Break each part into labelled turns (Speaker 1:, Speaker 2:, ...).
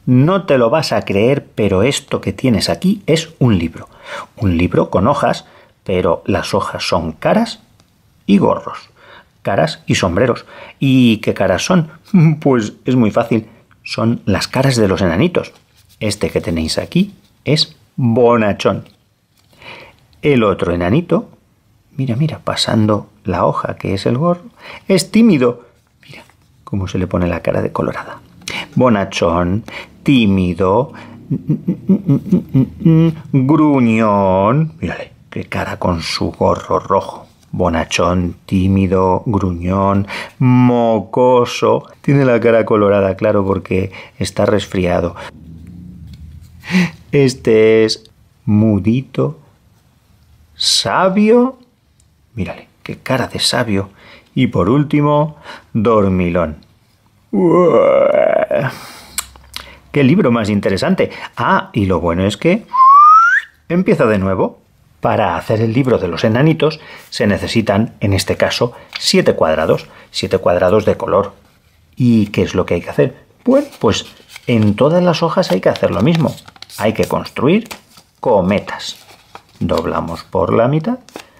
Speaker 1: No te lo vas a creer, pero esto que tienes aquí es un libro. Un libro con hojas, pero las hojas son caras y gorros. Caras y sombreros. ¿Y qué caras son? Pues es muy fácil. Son las caras de los enanitos. Este que tenéis aquí es bonachón. El otro enanito, mira, mira, pasando la hoja que es el gorro, es tímido. Mira cómo se le pone la cara de colorada. Bonachón, tímido, gruñón. Mírale, qué cara con su gorro rojo. Bonachón, tímido, gruñón, mocoso. Tiene la cara colorada, claro, porque está resfriado. Este es mudito, sabio. Mírale, qué cara de sabio. Y por último, dormilón. ¡Qué libro más interesante! Ah, y lo bueno es que empieza de nuevo. Para hacer el libro de los enanitos se necesitan, en este caso, 7 cuadrados. 7 cuadrados de color. ¿Y qué es lo que hay que hacer? Bueno, pues en todas las hojas hay que hacer lo mismo. Hay que construir cometas. Doblamos por la mitad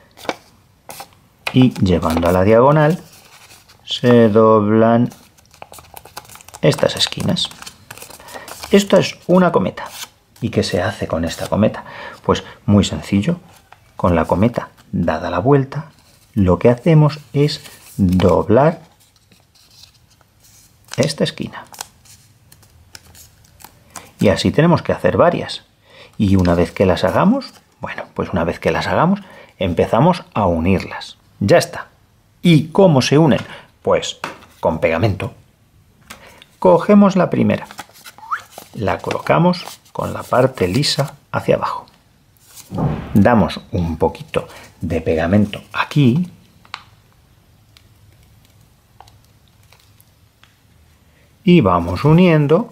Speaker 1: y llevando a la diagonal se doblan estas esquinas. Esto es una cometa. ¿Y qué se hace con esta cometa? Pues muy sencillo. Con la cometa dada la vuelta, lo que hacemos es doblar esta esquina. Y así tenemos que hacer varias. Y una vez que las hagamos, bueno, pues una vez que las hagamos, empezamos a unirlas. Ya está. ¿Y cómo se unen? Pues con pegamento. Cogemos la primera. La colocamos con la parte lisa hacia abajo. Damos un poquito de pegamento aquí. Y vamos uniendo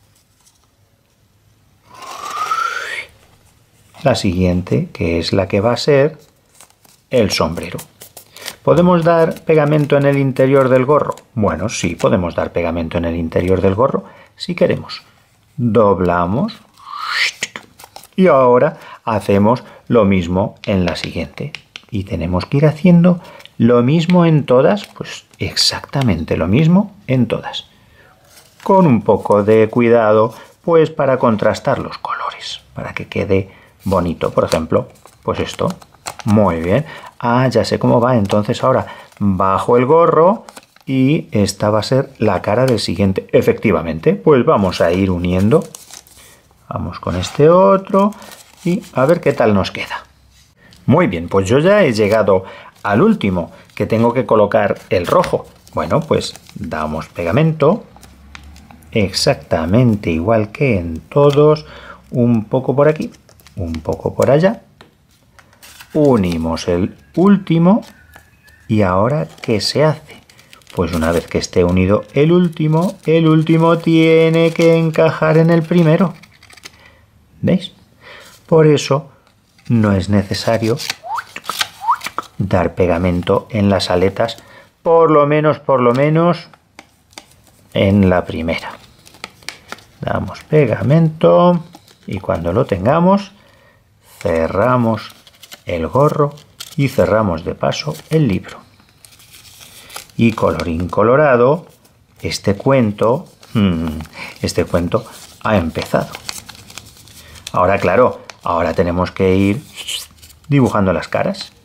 Speaker 1: la siguiente, que es la que va a ser el sombrero. ¿Podemos dar pegamento en el interior del gorro? Bueno, sí, podemos dar pegamento en el interior del gorro si queremos. Doblamos y ahora hacemos lo mismo en la siguiente. Y tenemos que ir haciendo lo mismo en todas, pues exactamente lo mismo en todas. Con un poco de cuidado, pues para contrastar los colores, para que quede bonito. Por ejemplo, pues esto. Muy bien. Ah, ya sé cómo va. Entonces ahora bajo el gorro y esta va a ser la cara del siguiente. Efectivamente, pues vamos a ir uniendo. Vamos con este otro y a ver qué tal nos queda. Muy bien, pues yo ya he llegado al último, que tengo que colocar el rojo. Bueno, pues damos pegamento. Exactamente igual que en todos. Un poco por aquí, un poco por allá. Unimos el último y ahora ¿qué se hace? Pues una vez que esté unido el último tiene que encajar en el primero. ¿Veis? Por eso no es necesario dar pegamento en las aletas, por lo menos en la primera. Damos pegamento y cuando lo tengamos cerramos el gorro y cerramos de paso el libro. Y colorín colorado, este cuento ha empezado. Ahora, claro, ahora tenemos que ir dibujando las caras.